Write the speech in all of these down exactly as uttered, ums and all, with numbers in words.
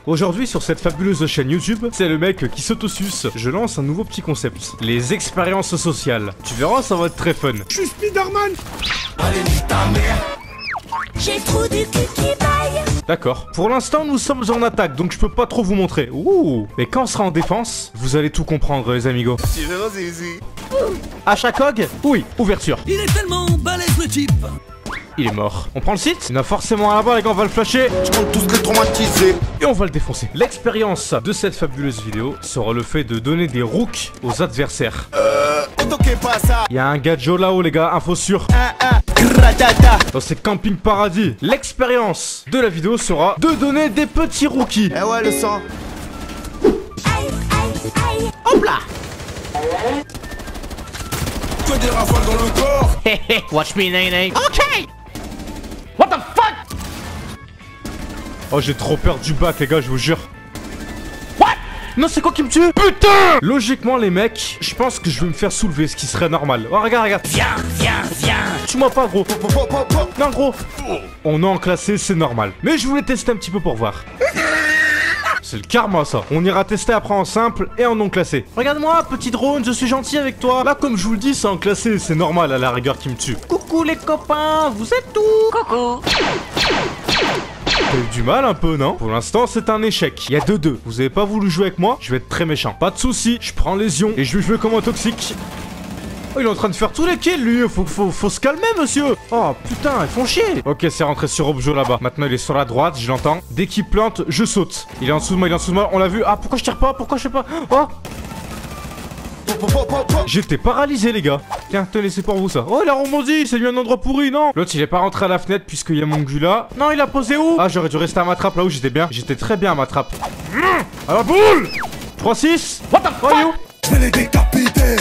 Aujourd'hui sur cette fabuleuse chaîne YouTube, c'est le mec qui s'autosuce. Je lance un nouveau petit concept, les expériences sociales. Tu verras, ça va être très fun. Je suis Spider-Man. Allez, nique ta mère. J'ai trop du cul qui baille. D'accord. Pour l'instant, nous sommes en attaque, donc je peux pas trop vous montrer. Ouh. Mais quand on sera en défense, vous allez tout comprendre, les amigos. Tu verras, Zizi. Achat cog? Oui, ouverture. Il est tellement balèze le type. Il est mort. On prend le site? Il y en a forcément un là-bas, les gars, on va le flasher. Je compte tous les traumatiser. Et on va le défoncer. L'expérience de cette fabuleuse vidéo sera le fait de donner des rooks aux adversaires. Euh. Toquez pas ça. Il y a un gadget là-haut, les gars, info sûre. Ah ah. Gratata. Dans ces camping paradis. L'expérience de la vidéo sera de donner des petits rookies. Eh ouais, le sang. Aïe, aïe, aïe. Hop là. Que des rafales dans le corps. Watch me, Nene. Ok. What the fuck? Oh, j'ai trop peur du bac, les gars, je vous jure. What? Non, c'est quoi qui me tue? Putain! Logiquement, les mecs, je pense que je vais me faire soulever, ce qui serait normal. Oh, regarde, regarde. Viens, viens, viens. Tue-moi pas, gros. Pop, pop, pop, pop. Non, gros. On est en classé, c'est normal. Mais je voulais tester un petit peu pour voir. C'est le karma, ça. On ira tester après en simple et en non classé. Regarde-moi, petit drone, je suis gentil avec toi. Là, comme je vous le dis, c'est en classé, c'est normal à la rigueur qui me tue. Coucou les copains, vous êtes où? Coucou. T'as eu du mal un peu, non? Pour l'instant, c'est un échec. Il y a deux deux. Vous avez pas voulu jouer avec moi? Je vais être très méchant. Pas de soucis, je prends lésion et je vais jouer comme un toxique. Oh, il est en train de faire tous les kills, lui. Faut, faut, faut se calmer, monsieur. Oh, putain, ils font chier. Ok, c'est rentré sur Objo là-bas. Maintenant, il est sur la droite, je l'entends. Dès qu'il plante, je saute. Il est en dessous de moi, il est en dessous de moi. On l'a vu. Ah, pourquoi je tire pas? Pourquoi je sais pas? Oh, Pop, pop, pop, pop, pop. j'étais paralysé, les gars. Tiens, tenez, c'est pour vous, ça. Oh, il a rebondi. C'est lui un endroit pourri, non? L'autre, il est pas rentré à la fenêtre puisqu'il y a mon gula. Non, il a posé où? Ah, j'aurais dû rester à ma trappe là où j'étais bien. J'étais très bien à ma trappe. Mmh, à la boule. trois six. What the fuck? Je vais les décapiter.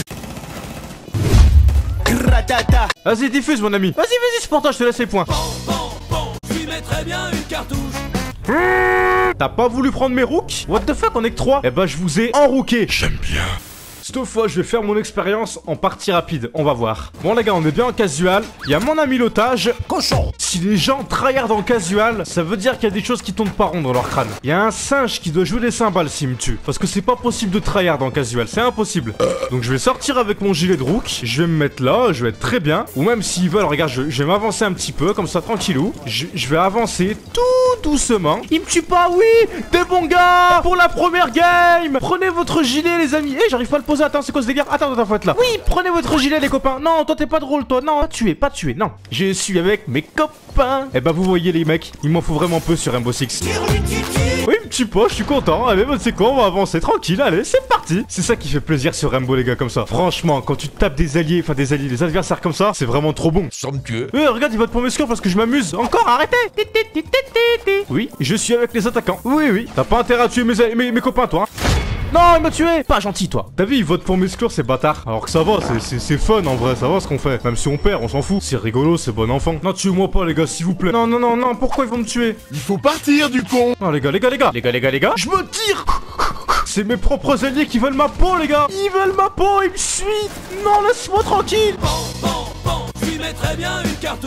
Gratata. Vas-y, diffuse, mon ami. Vas-y, vas-y, c'est pour toi, je te laisse les points. Bon, bon, bon. Je lui mettrais bien une cartouche. T'as pas voulu prendre mes rooks? What the fuck, on est que trois. Eh ben, je vous ai enrooké. J'aime bien. Cette fois, je vais faire mon expérience en partie rapide. On va voir. Bon, les gars, on est bien en casual. Il y a mon ami l'otage. Cochon. Si les gens tryhard en casual, ça veut dire qu'il y a des choses qui tournent pas rond dans leur crâne. Il y a un singe qui doit jouer des cymbales s'il me tue. Parce que c'est pas possible de tryhard en casual, c'est impossible. Donc je vais sortir avec mon gilet de rook. Je vais me mettre là, je vais être très bien. Ou même s'ils veulent, regarde, je, je vais m'avancer un petit peu, comme ça, tranquillou. Je, je vais avancer tout doucement. Il me tue pas, oui. Des bons gars pour la première game. Prenez votre gilet, les amis. Eh, j'arrive pas à le poser. Attends, c'est quoi ce délire? Attends, attends, faut être là. Oui, prenez votre gilet, les copains. Non, toi, t'es pas drôle, toi. Non, pas tuer, pas tuer. Non, je suis avec mes copains. Eh bah, vous voyez, les mecs, il m'en faut vraiment peu sur Rainbow Six. Oui, il me tue pas, je suis content. Allez, bah, c'est quoi, on va avancer tranquille. Allez, c'est parti. C'est ça qui fait plaisir sur Rainbow, les gars, comme ça. Franchement, quand tu tapes des alliés, enfin des alliés, des adversaires comme ça, c'est vraiment trop bon. Somptueux. Eh, regarde, il va te prendre mes scores parce que je m'amuse. Encore, arrêtez. Oui, je suis avec les attaquants. Oui, oui. T'as pas intérêt à tuer mes, mes, mes copains, toi. Hein. Non, il m'a tué. Pas gentil, toi. T'as vu, il vote pour mes scores, c'est bâtard. Alors que ça va, c'est fun en vrai, ça va ce qu'on fait. Même si on perd, on s'en fout. C'est rigolo, c'est bon enfant. Non, tuez-moi pas, les gars, s'il vous plaît. Non, non, non, non, pourquoi ils vont me tuer? Il faut partir du con. Non, les gars, les gars, les gars. Les gars, les gars, les gars. Je me tire. C'est mes propres alliés qui veulent ma peau, les gars. Ils veulent ma peau, ils me suivent. Non, laisse-moi tranquille. Bon, bon, bon. Je lui mettrais bien une cartouche.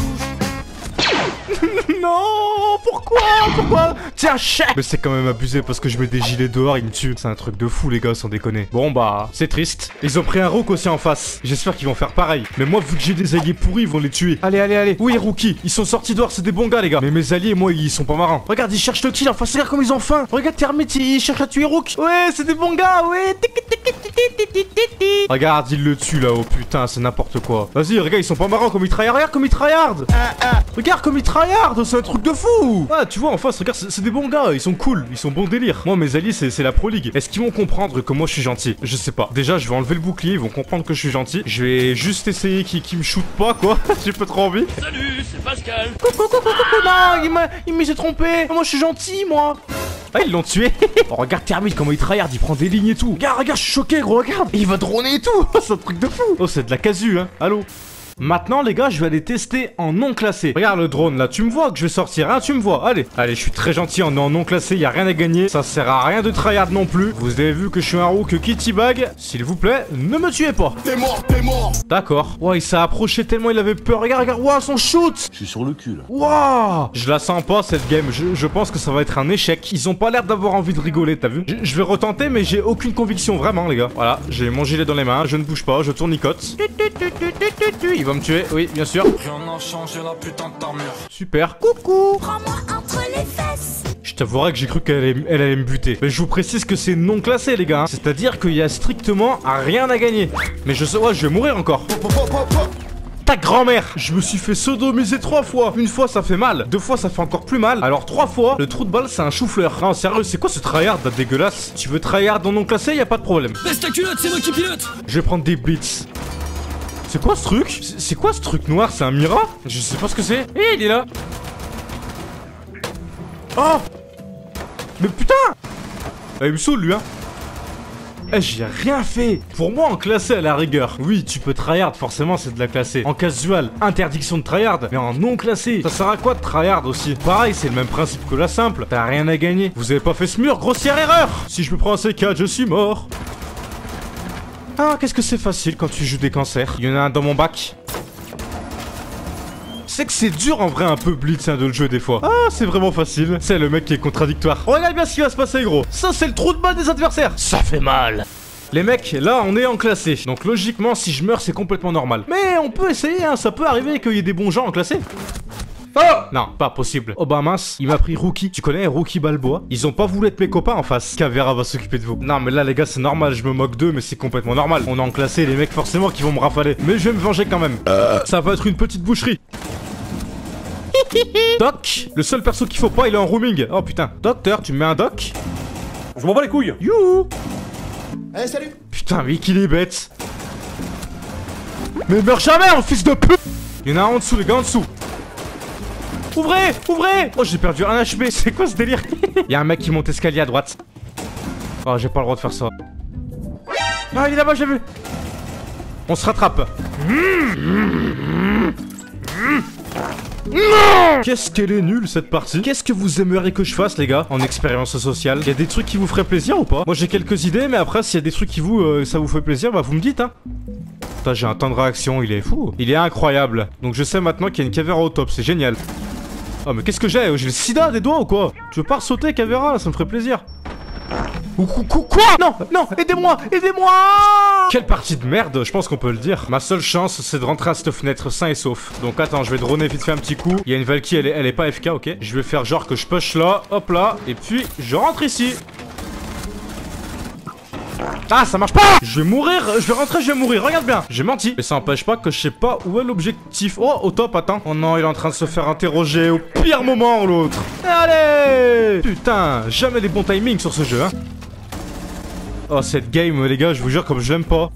Non, pourquoi? Pourquoi? Tiens, chèque. Mais c'est quand même abusé parce que je mets des gilets dehors, ils me tuent. C'est un truc de fou, les gars, sans déconner. Bon, bah, c'est triste. Ils ont pris un rook aussi en face. J'espère qu'ils vont faire pareil. Mais moi, vu que j'ai des alliés pourris, ils vont les tuer. Allez, allez, allez. Oui, rookie. Ils sont sortis dehors, c'est des bons gars, les gars. Mais mes alliés, moi, ils sont pas marrants. Regarde, ils cherchent le kill en face. Regarde comme ils ont faim. Regarde, Termite, ils cherchent à tuer rook. Ouais, c'est des bons gars, ouais. Regarde, ils le tuent là-haut. Putain, c'est n'importe quoi. Vas-y, regarde, ils sont pas marrants comme ils tryhard. Regarde comme ils tryhard. Ah ah. Regarde comme ils tryhard, c'est un truc de fou. Ah, tu vois, en face, regarde, c'est des bons gars, ils sont cool, ils sont bons délire. Moi, mes alliés, c'est la Pro League. Est-ce qu'ils vont comprendre que moi, je suis gentil? Je sais pas. Déjà, je vais enlever le bouclier, ils vont comprendre que je suis gentil. Je vais juste essayer qu'ils qu'ils me shootent pas, quoi. J'ai pas trop envie. Salut, c'est Pascal. Coucou, coucou, coucou, non, il m'a il m'est trompé. Moi, je suis gentil, moi. Ah, ils l'ont tué. Oh, regarde Termite comment il tryhard, il prend des lignes et tout. Regarde, regarde, je suis choqué, gros, regarde. Et il va droner et tout. C'est un truc de fou. Oh, c'est de la casu, hein. Allô? Maintenant les gars, je vais aller tester en non classé. Regarde le drone là, tu me vois que je vais sortir, hein, tu me vois. Allez, allez, je suis très gentil, on est en non classé, y a rien à gagner. Ça sert à rien de tryhard non plus. Vous avez vu que je suis un rook qui teabag. S'il vous plaît, ne me tuez pas. T'es mort, t'es mort. D'accord. Ouais, il s'est approché tellement il avait peur. Regarde, regarde, waouh, son shoot. Je suis sur le cul là. Waouh. Je la sens pas cette game, je, je pense que ça va être un échec. Ils ont pas l'air d'avoir envie de rigoler, t'as vu? je, je vais retenter, mais j'ai aucune conviction, vraiment les gars. Voilà, j'ai mon gilet dans les mains, je ne bouge pas, je tournicote. Il va me tuer, oui, bien sûr. Rien n'a changé la putain de t'armure. Super. Coucou. Prends-moi entre les fesses. Je t'avouerai que j'ai cru qu'elle allait, elle allait me buter. Mais je vous précise que c'est non classé les gars, hein. C'est-à-dire qu'il y a strictement rien à gagner. Mais je sais, ouais, je vais mourir encore. Ta grand-mère. Je me suis fait sodomiser trois fois. Une fois ça fait mal, deux fois ça fait encore plus mal. Alors trois fois, le trou de balle c'est un chou-fleur. Non sérieux, c'est quoi ce tryhard là, dégueulasse? Tu veux tryhard dans non classé, y a pas de problème. Baisse ta culotte, c'est moi qui pilote. Je vais prendre des blitz. C'est quoi ce truc? C'est quoi ce truc noir? C'est un Mira? Je sais pas ce que c'est. Eh, il est là. Oh. Mais putain. Eh, il me saoule lui hein. Eh, j'ai rien fait. Pour moi, en classé à la rigueur. Oui, tu peux tryhard, forcément, c'est de la classée. En casual, interdiction de tryhard. Mais en non classé, ça sert à quoi de tryhard aussi? Pareil, c'est le même principe que la simple. T'as rien à gagner. Vous avez pas fait ce mur, grossière erreur. Si je me prends un C quatre, je suis mort. Ah, qu'est-ce que c'est facile quand tu joues des cancers. Il y en a un dans mon bac. C'est que c'est dur en vrai un peu blitz hein, de le jouer des fois. Ah, c'est vraiment facile. C'est le mec qui est contradictoire. Regarde bien ce qui va se passer gros. Ça c'est le trou de balle des adversaires. Ça fait mal. Les mecs, là on est en classé. Donc logiquement si je meurs c'est complètement normal. Mais on peut essayer hein, ça peut arriver qu'il y ait des bons gens en classé. Oh non, pas possible. Oh bah mince, il m'a pris Rookie. Tu connais Rookie Balboa? Ils ont pas voulu être mes copains en face. Caveira va s'occuper de vous. Non mais là les gars c'est normal, je me moque d'eux mais c'est complètement normal. On est en classé, les mecs forcément qui vont me rafaler. Mais je vais me venger quand même. Euh... Ça va être une petite boucherie. Doc, le seul perso qu'il faut pas, il est en roaming. Oh putain, docteur, tu me mets un doc? Je m'en bats les couilles. Youhou. Allez, salut. Putain, mais qu'il est bête. Mais meurs jamais, en fils de pute. Il y en a un en dessous, les gars, en dessous. Ouvrez, ouvrez. Oh, j'ai perdu un H P, c'est quoi ce délire? Il y a un mec qui monte escalier à droite. Oh, j'ai pas le droit de faire ça. Ah, il est là-bas, j'ai vu. On se rattrape. Non! Qu'est-ce qu'elle est nulle cette partie. Qu'est-ce que vous aimeriez que je fasse les gars en expérience sociale? Y a des trucs qui vous feraient plaisir ou pas? Moi j'ai quelques idées mais après s'il y a des trucs qui vous euh, ça vous fait plaisir bah vous me dites hein. Putain j'ai un temps de réaction, il est fou. Il est incroyable. Donc je sais maintenant qu'il y a une Caveira au top, c'est génial. Oh mais qu'est-ce que j'ai? J'ai le sida des doigts ou quoi? Tu veux pas sauter Caveira là, ça me ferait plaisir. Ou quoi? Non, non, aidez-moi, aidez-moi! Quelle partie de merde, je pense qu'on peut le dire. Ma seule chance, c'est de rentrer à cette fenêtre sain et sauf. Donc attends, je vais droner vite fait un petit coup. Il y a une Valky, elle est, elle est pas F K, ok. Je vais faire genre que je push là, hop là, et puis je rentre ici. Ah, ça marche pas! Je vais mourir, je vais rentrer, je vais mourir, regarde bien. J'ai menti. Mais ça n'empêche pas que je sais pas où est l'objectif. Oh, au top, attends. Oh non, il est en train de se faire interroger au pire moment, l'autre. Allez! Putain, jamais les bons timings sur ce jeu, hein. Oh, cette game, les gars, je vous jure, comme je l'aime pas.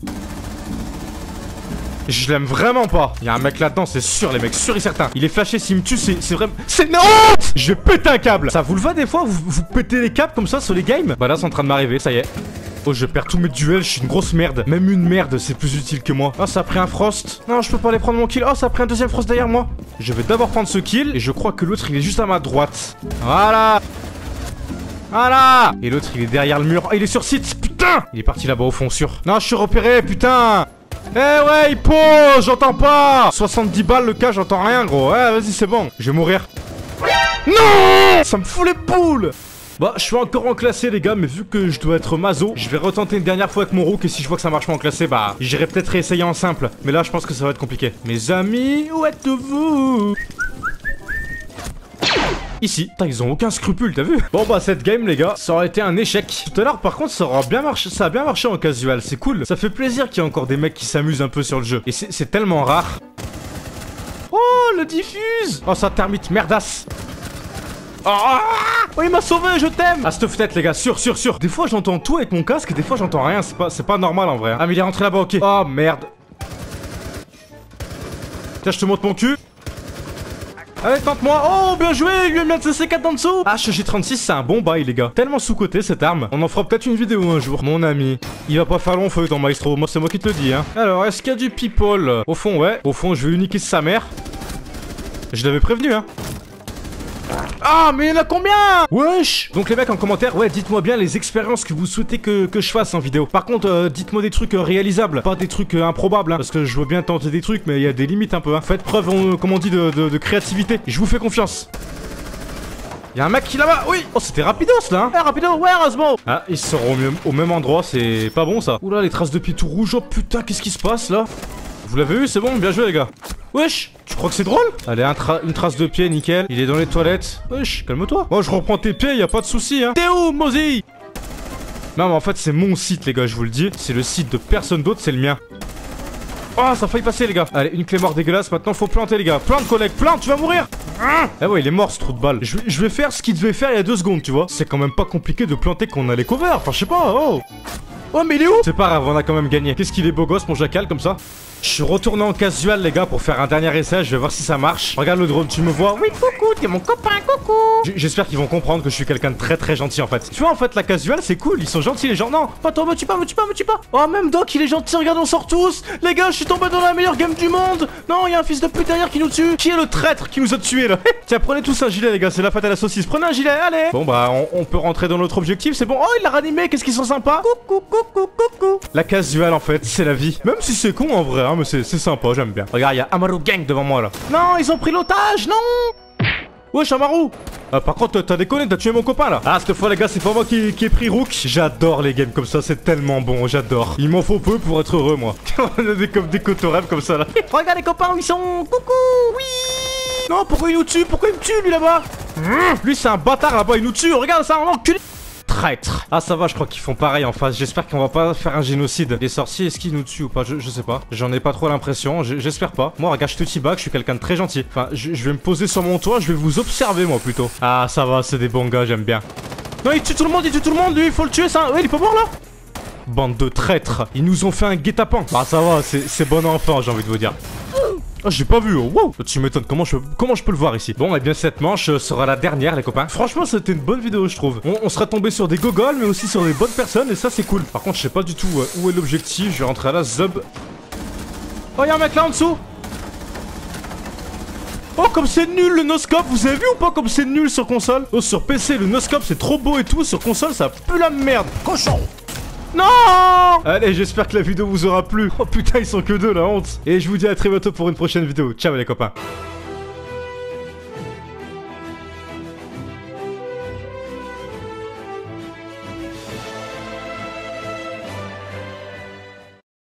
Je l'aime vraiment pas. Il y a un mec là-dedans, c'est sûr, les mecs, sûr et certain. Il est flashé, s'il me tue, c'est vraiment... C'est une honte! Je vais péter un câble. Ça vous le va des fois, vous, vous pétez les câbles comme ça sur les games? Bah là, c'est en train de m'arriver, ça y est. Oh, je perds tous mes duels, je suis une grosse merde. Même une merde, c'est plus utile que moi. Oh, ça a pris un frost. Non, je peux pas aller prendre mon kill. Oh, ça a pris un deuxième frost derrière moi. Je vais d'abord prendre ce kill, et je crois que l'autre, il est juste à ma droite. Voilà. Voilà. Et l'autre, il est derrière le mur. Oh, il est sur site, putain. Il est parti là-bas au fond, sûr. Non, je suis repéré, putain. Eh ouais, il pose, j'entends pas. soixante-dix balles le cas, j'entends rien, gros. Ouais, vas-y, c'est bon. Je vais mourir. Non. Ça me fout les boules. Bah, je suis encore en classé, les gars, mais vu que je dois être mazo, je vais retenter une dernière fois avec mon rook, et si je vois que ça marche pas en classé, bah, j'irai peut-être réessayer en simple. Mais là, je pense que ça va être compliqué. Mes amis, où êtes-vous? Ici. Putain, ils ont aucun scrupule, t'as vu? Bon bah cette game les gars, ça aurait été un échec. Tout à l'heure par contre ça aura bien marché, ça a bien marché en casual, c'est cool. Ça fait plaisir qu'il y ait encore des mecs qui s'amusent un peu sur le jeu. Et c'est tellement rare. Oh le diffuse. Oh ça termite, merdasse. Oh, oh il m'a sauvé, je t'aime. À cette fenêtre les gars, sûr, sûr, sûr. Des fois j'entends tout avec mon casque et des fois j'entends rien, c'est pas, c'est pas normal en vrai hein. Ah mais il est rentré là-bas, ok. Oh merde. Tiens je te montre mon cul. Allez, tente-moi. Oh, bien joué. Il lui a mis un C C quatre en dessous. H G trente-six, c'est un bon bail, les gars. Tellement sous-côté cette arme. On en fera peut-être une vidéo un jour. Mon ami, il va pas faire long feu ton maestro. Moi, c'est moi qui te le dis, hein. Alors, est-ce qu'il y a du people? Au fond, ouais. Au fond, je vais uniquer sa mère. Je l'avais prévenu, hein. Ah, mais il y en a combien? Wesh. Donc les mecs en commentaire, ouais, dites-moi bien les expériences que vous souhaitez que, que je fasse en vidéo. Par contre, euh, dites-moi des trucs euh, réalisables, pas des trucs euh, improbables, hein, parce que je veux bien tenter des trucs, mais il y a des limites un peu, hein. Faites preuve, euh, comme on dit, de, de, de créativité. Je vous fais confiance. Y'a un mec qui là-bas, oui. Oh, c'était rapidos là, hein. Eh, rapido, ouais, Rasmo. Ah, ils seront au même, au même endroit, c'est pas bon ça. Oula, les traces de pieds tout rouges, oh putain, qu'est-ce qui se passe là? Vous l'avez vu, c'est bon, bien joué les gars. Wesh, tu crois que c'est drôle? Allez, un tra une trace de pied, nickel. Il est dans les toilettes. Wesh, calme-toi. Moi, je reprends tes pieds, y a pas de souci, hein. T'es où, Mozi? Non, mais en fait, c'est mon site, les gars, je vous le dis. C'est le site de personne d'autre, c'est le mien. Oh, ça a failli passer, les gars. Allez, une clé mort dégueulasse. Maintenant, faut planter, les gars. Plante, collègue, plante, tu vas mourir. Ah ouais, il est mort, ce trou de balle. Je, je vais faire ce qu'il devait faire il y a deux secondes, tu vois. C'est quand même pas compliqué de planter qu'on a les covers. Enfin, je sais pas, oh. Oh, mais il est où? C'est pas grave, on a quand même gagné. Qu'est-ce qu'il est beau gosse, mon jacal, comme ça. Je suis retourné en casual, les gars, pour faire un dernier essai. Je vais voir si ça marche. Regarde le drone, tu me vois? Oui, coucou, t'es mon copain, coucou. J'espère qu'ils vont comprendre que je suis quelqu'un de très très gentil, en fait. Tu vois, en fait, la casual, c'est cool. Ils sont gentils, les gens. Non, pas toi, me tue pas, me tue pas, me tue pas. Oh, même Doc, il est gentil. Regarde, on sort tous. Les gars, je suis tombé dans la meilleure game du monde. Non, il y a un fils de pute derrière qui nous tue. Qui est le traître qui nous a tués, là? Tiens, prenez tous un gilet, les gars. C'est la fête à la saucisse. Prenez un gilet, allez. Bon, bah, on, on peut rentrer dans notre objectif. C'est bon. Oh, il l'a ranimé. Qu'est-ce qu'ils sont sympas. Coucou, coucou, coucou. La casual, en fait, c'est la vie. Même si c'est con, en vrai, hein, mais c'est sympa. J'aime bien. Regarde, il y a Amaru Gang devant moi là. Non, ils ont pris l'otage, non. Wesh, Amaru. euh, Par contre, t'as déconné, t'as tué mon copain là. Ah, cette fois, les gars, c'est pas moi qui, qui ai pris Rook. J'adore les games comme ça, c'est tellement bon, j'adore. Il m'en faut peu pour être heureux, moi. On a des, comme des cotorèves comme ça là. Regarde les copains où ils sont. Coucou, oui. Non, pourquoi il nous tue? Pourquoi il me tue lui là-bas? mmh, Lui, c'est un bâtard là-bas, il nous tue. Regarde ça, on enculé. Traître. Ah ça va, je crois qu'ils font pareil en face. J'espère qu'on va pas faire un génocide. Les sorciers, est-ce qu'ils nous tuent ou pas? je, je sais pas. J'en ai pas trop l'impression. J'espère pas. Moi, regarde, je te teabag, je suis quelqu'un de très gentil. Enfin, je, je vais me poser sur mon toit, je vais vous observer moi plutôt. Ah ça va, c'est des bons gars, j'aime bien. Non, il tue tout le monde, il tue tout le monde, lui, il faut le tuer ça. Ouais, il est pas mort là? Bande de traîtres. Ils nous ont fait un guet-apens. Bah ça va, c'est bon enfant, j'ai envie de vous dire. Oh, j'ai pas vu, oh, wow. Tu m'étonnes, comment je, comment je peux le voir ici? Bon, et bien cette manche sera la dernière, les copains. Franchement, c'était une bonne vidéo, je trouve. On, on sera tombé sur des gogoles, mais aussi sur des bonnes personnes, et ça, c'est cool. Par contre, je sais pas du tout euh, où est l'objectif. Je vais rentrer à la zub. Oh, y'a un mec là en dessous. Oh, comme c'est nul le noscope, vous avez vu ou pas comme c'est nul sur console? Oh, sur P C, le noscope, c'est trop beau et tout. Sur console, ça pue la merde. Cochon. Non! Allez, j'espère que la vidéo vous aura plu. Oh putain, ils sont que deux, la honte. Et je vous dis à très bientôt pour une prochaine vidéo. Ciao les copains.